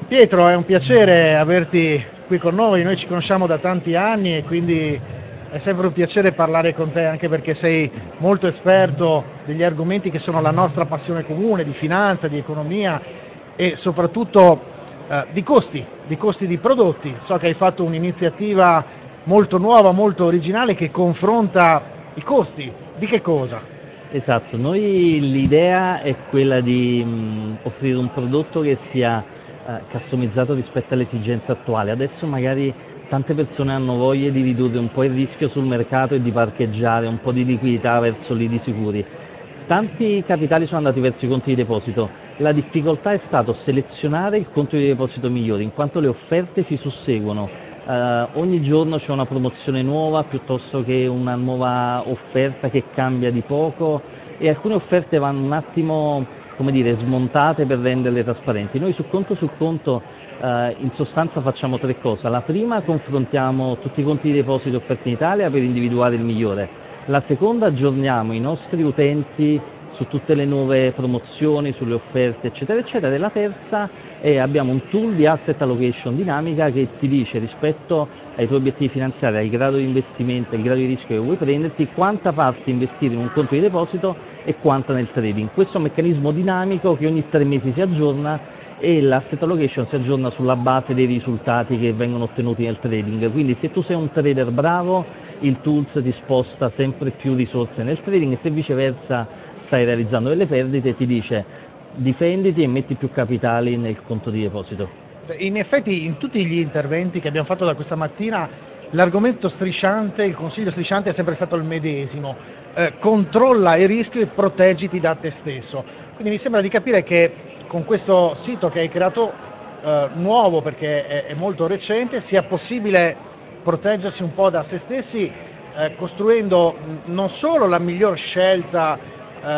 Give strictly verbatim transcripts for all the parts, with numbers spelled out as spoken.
Pietro, è un piacere averti qui con noi, noi ci conosciamo da tanti anni e quindi è sempre un piacere parlare con te, anche perché sei molto esperto degli argomenti che sono la nostra passione comune, di finanza, di economia e soprattutto eh, di costi, di costi di prodotti. So che hai fatto un'iniziativa molto nuova, molto originale che confronta i costi. Di che cosa? Esatto, noi l'idea è quella di mh, offrire un prodotto che sia eh, customizzato rispetto alle esigenze attuali. Adesso magari tante persone hanno voglia di ridurre un po' il rischio sul mercato e di parcheggiare un po' di liquidità verso lidi sicuri. Tanti capitali sono andati verso i conti di deposito, la difficoltà è stato selezionare il conto di deposito migliore, in quanto le offerte si susseguono. Uh, ogni giorno c'è una promozione nuova piuttosto che una nuova offerta che cambia di poco e alcune offerte vanno un attimo, come dire, smontate per renderle trasparenti. Noi su conto su conto uh, in sostanza facciamo tre cose. La prima, confrontiamo tutti i conti di deposito offerti in Italia per individuare il migliore. La seconda, aggiorniamo i nostri utenti su tutte le nuove promozioni, sulle offerte eccetera eccetera, e la terza è abbiamo un tool di asset allocation dinamica che ti dice rispetto ai tuoi obiettivi finanziari, al grado di investimento, al grado di rischio che vuoi prenderti, quanta parte investire in un conto di deposito e quanta nel trading. Questo è un meccanismo dinamico che ogni tre mesi si aggiorna e l'asset allocation si aggiorna sulla base dei risultati che vengono ottenuti nel trading, quindi se tu sei un trader bravo il tools ti sposta sempre più risorse nel trading e se viceversa stai realizzando delle perdite ti dice difenditi e metti più capitali nel conto di deposito. In effetti in tutti gli interventi che abbiamo fatto da questa mattina l'argomento strisciante, il consiglio strisciante è sempre stato il medesimo, eh, controlla il rischio e proteggiti da te stesso. Quindi mi sembra di capire che con questo sito che hai creato eh, nuovo perché è, è molto recente sia possibile proteggersi un po' da se stessi eh, costruendo non solo la miglior scelta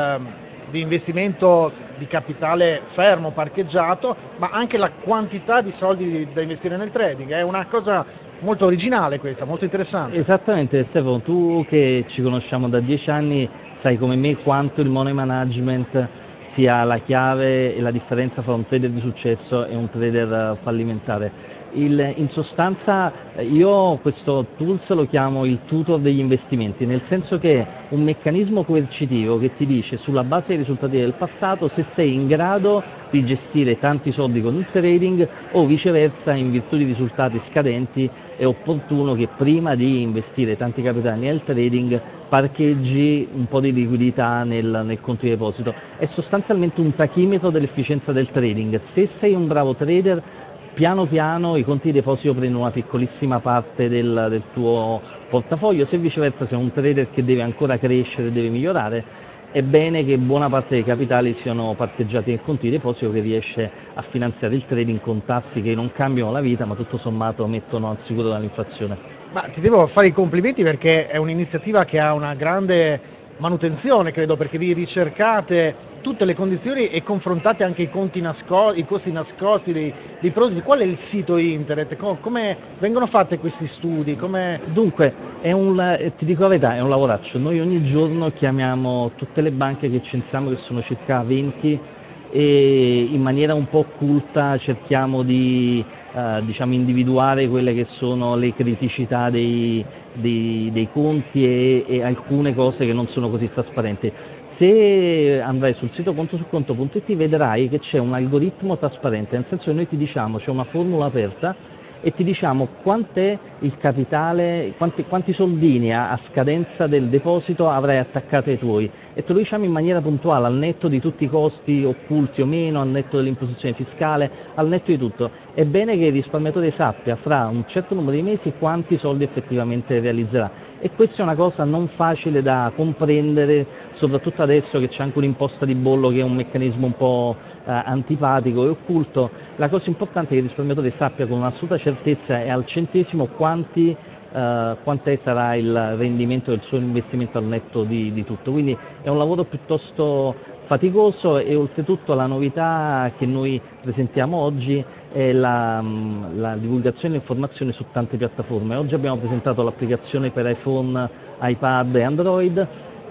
di investimento di capitale fermo, parcheggiato, ma anche la quantità di soldi da investire nel trading. È una cosa molto originale questa, molto interessante. Esattamente Stefano, tu che ci conosciamo da dieci anni sai come me quanto il money management sia la chiave e la differenza tra un trader di successo e un trader fallimentare. Il, in sostanza io questo tools lo chiamo il tutor degli investimenti, nel senso che è un meccanismo coercitivo che ti dice sulla base dei risultati del passato se sei in grado di gestire tanti soldi con il trading o viceversa in virtù di risultati scadenti è opportuno che prima di investire tanti capitali nel trading parcheggi un po' di liquidità nel, nel conto di deposito. È sostanzialmente un tachimetro dell'efficienza del trading. Se sei un bravo trader piano piano i conti di deposito prendono una piccolissima parte del, del tuo portafoglio, se viceversa sei un trader che deve ancora crescere, deve migliorare, è bene che buona parte dei capitali siano parcheggiati nel conto di deposito che riesce a finanziare il trading con tassi che non cambiano la vita ma tutto sommato mettono al sicuro dall'inflazione. Ma ti devo fare i complimenti perché è un'iniziativa che ha una grande manutenzione, credo, perché vi ricercate tutte le condizioni e confrontate anche i, conti nasco i costi nascosti dei, dei prodotti. Qual è il sito internet? Com come vengono fatti questi studi? Come... Dunque, è un, ti dico la verità, è un lavoraccio. Noi ogni giorno chiamiamo tutte le banche che censiamo, che sono circa venti, e in maniera un po' occulta cerchiamo di eh, diciamo individuare quelle che sono le criticità dei, dei, dei conti e, e alcune cose che non sono così trasparenti. Se andrai sul sito conto su conto punto it vedrai che c'è un algoritmo trasparente, nel senso che noi ti diciamo, c'è una formula aperta e ti diciamo quant'è il capitale, quanti, quanti soldini a, a scadenza del deposito avrai attaccato ai tuoi e te lo diciamo in maniera puntuale, al netto di tutti i costi occulti o meno, al netto dell'imposizione fiscale, al netto di tutto. È bene che il risparmiatore sappia fra un certo numero di mesi quanti soldi effettivamente realizzerà e questa è una cosa non facile da comprendere, soprattutto adesso che c'è anche un'imposta di bollo che è un meccanismo un po' eh, antipatico e occulto. La cosa importante è che il risparmiatore sappia con un'assoluta certezza e al centesimo quanti, eh, quant'è sarà il rendimento del suo investimento al netto di, di tutto, quindi è un lavoro piuttosto faticoso e oltretutto la novità che noi presentiamo oggi è la, la divulgazione e informazione su tante piattaforme. Oggi abbiamo presentato l'applicazione per iPhone, iPad e Android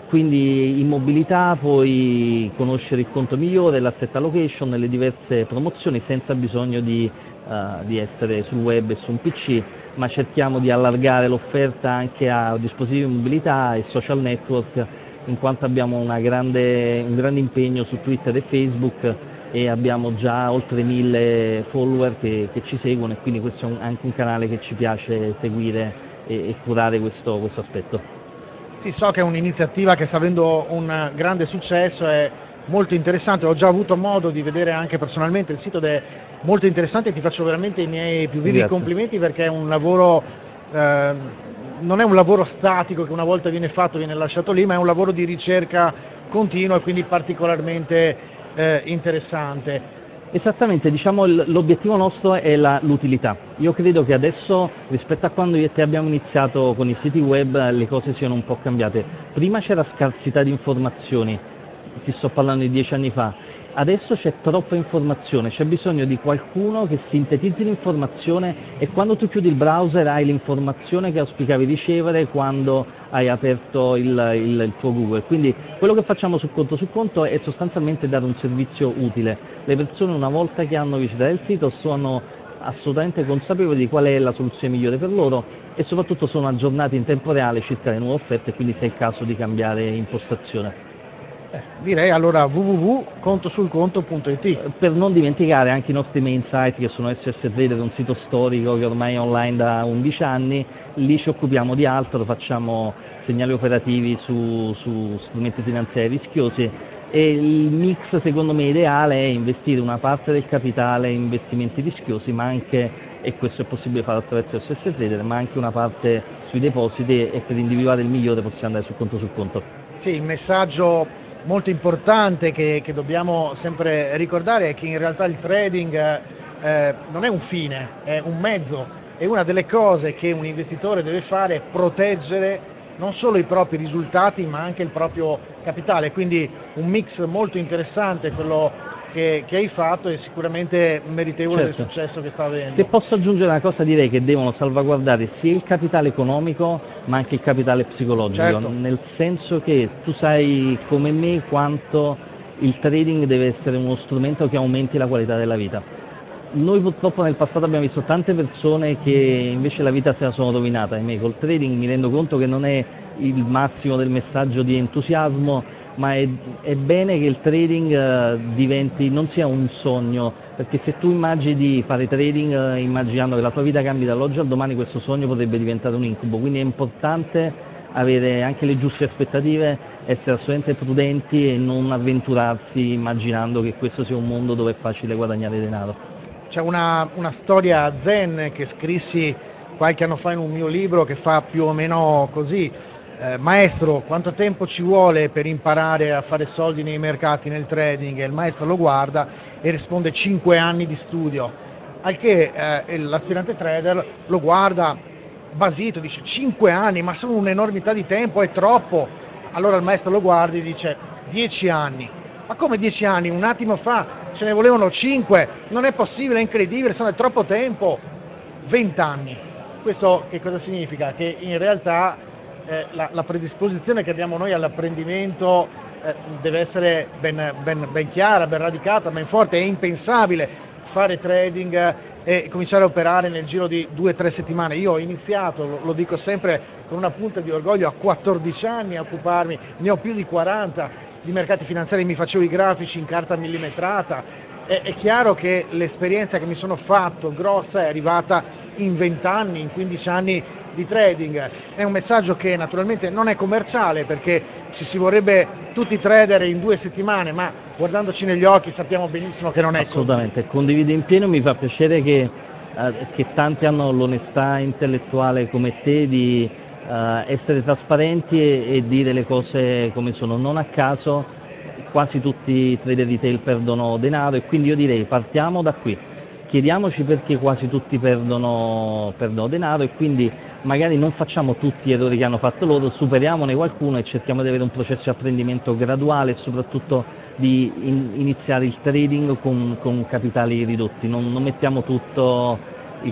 quindi in mobilità puoi conoscere il conto migliore, l'asset allocation, le diverse promozioni senza bisogno di, uh, di essere sul web e su un P C, ma cerchiamo di allargare l'offerta anche a dispositivi di mobilità e social network, in quanto abbiamo una grande, un grande impegno su Twitter e Facebook e abbiamo già oltre mille follower che, che ci seguono, e quindi questo è un, anche un canale che ci piace seguire e, e curare questo, questo aspetto. Sì, so che è un'iniziativa che sta avendo un grande successo, è molto interessante, ho già avuto modo di vedere anche personalmente il sito ed è molto interessante e ti faccio veramente i miei più vivi Grazie. complimenti, perché è un lavoro, eh, non è un lavoro statico che una volta viene fatto viene lasciato lì, ma è un lavoro di ricerca continua e quindi particolarmente eh, interessante. Esattamente, diciamo l'obiettivo nostro è l'utilità. Io credo che adesso, rispetto a quando io e te abbiamo iniziato con i siti web, le cose siano un po' cambiate. Prima c'era scarsità di informazioni, ti sto parlando di dieci anni fa, adesso c'è troppa informazione, c'è bisogno di qualcuno che sintetizzi l'informazione e quando tu chiudi il browser hai l'informazione che auspicavi ricevere quando hai aperto il, il, il tuo Google. Quindi quello che facciamo su Conto su Conto è sostanzialmente dare un servizio utile. Le persone una volta che hanno visitato il sito sono assolutamente consapevoli di qual è la soluzione migliore per loro e soprattutto sono aggiornati in tempo reale circa le nuove offerte, quindi se è il caso di cambiare impostazione. Eh, direi allora w w w punto conto sul conto punto i t. Per non dimenticare anche i nostri main site che sono S S Trader, un sito storico che ormai è online da undici anni, lì ci occupiamo di altro, facciamo segnali operativi su, su strumenti finanziari rischiosi e il mix secondo me ideale è investire una parte del capitale in investimenti rischiosi, ma anche, e questo è possibile fare attraverso S S Trader, ma anche una parte sui depositi, e per individuare il migliore possiamo andare su Conto su Conto. Sì, il messaggio molto importante che, che dobbiamo sempre ricordare è che in realtà il trading eh, non è un fine, è un mezzo, è una delle cose che un investitore deve fare, è proteggere non solo i propri risultati ma anche il proprio capitale, quindi un mix molto interessante quello che, che hai fatto e sicuramente meritevole certo. del successo che sta avendo. Se posso aggiungere una cosa, direi che devono salvaguardare sia il capitale economico ma anche il capitale psicologico, certo. Nel senso che tu sai come me quanto il trading deve essere uno strumento che aumenti la qualità della vita. Noi purtroppo nel passato abbiamo visto tante persone che invece la vita se la sono rovinata, ahimè. Col trading mi rendo conto che non è il massimo del messaggio di entusiasmo, ma è, è bene che il trading eh, diventi, non sia un sogno, perché se tu immagini di fare trading eh, immaginando che la tua vita cambi dall'oggi al domani, questo sogno potrebbe diventare un incubo, quindi è importante avere anche le giuste aspettative, essere assolutamente prudenti e non avventurarsi immaginando che questo sia un mondo dove è facile guadagnare denaro. C'è una, una storia zen che scrissi qualche anno fa in un mio libro che fa più o meno così: eh, maestro, quanto tempo ci vuole per imparare a fare soldi nei mercati, nel trading? E il maestro lo guarda e risponde: cinque anni di studio. Al che eh, l'aspirante trader lo guarda basito, dice: cinque anni, ma sono un'enormità di tempo, è troppo. Allora il maestro lo guarda e dice: dieci anni. Ma come dieci anni? Un attimo fa ce ne volevano cinque, non è possibile, è incredibile, sono troppo tempo. vent'anni. Questo che cosa significa? Che in realtà eh, la, la predisposizione che abbiamo noi all'apprendimento eh, deve essere ben, ben, ben chiara, ben radicata, ben forte. È impensabile fare trading e cominciare a operare nel giro di due o tre settimane. Io ho iniziato, lo, lo dico sempre con una punta di orgoglio, a quattordici anni a occuparmi, ne ho più di quaranta, di mercati finanziari, mi facevo i grafici in carta millimetrata. È, è chiaro che l'esperienza che mi sono fatto grossa è arrivata in venti anni, in quindici anni di trading. È un messaggio che naturalmente non è commerciale, perché ci si vorrebbe tutti trader in due settimane, ma guardandoci negli occhi sappiamo benissimo che non è assolutamente così. Condivido in pieno, mi fa piacere che, eh, che tanti hanno l'onestà intellettuale come te di Uh, essere trasparenti e, e dire le cose come sono. Non a caso quasi tutti i trader retail perdono denaro, e quindi io direi partiamo da qui, chiediamoci perché quasi tutti perdono, perdono denaro, e quindi magari non facciamo tutti gli errori che hanno fatto loro, superiamone qualcuno e cerchiamo di avere un processo di apprendimento graduale e soprattutto di in, iniziare il trading con, con capitali ridotti, non, non mettiamo tutto il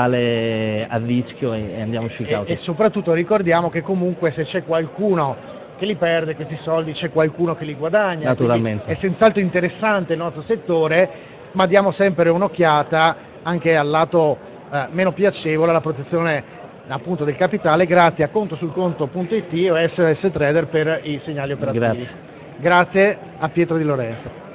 capitale a rischio e, e andiamoci cauti. E, e soprattutto ricordiamo che comunque se c'è qualcuno che li perde questi soldi, c'è qualcuno che li guadagna. Naturalmente. Quindi è senz'altro interessante il nostro settore, ma diamo sempre un'occhiata anche al lato eh, meno piacevole, alla protezione appunto del capitale, grazie a contosulconto punto it o S O S Trader per i segnali operativi. Grazie. Grazie a Pietro Di Lorenzo.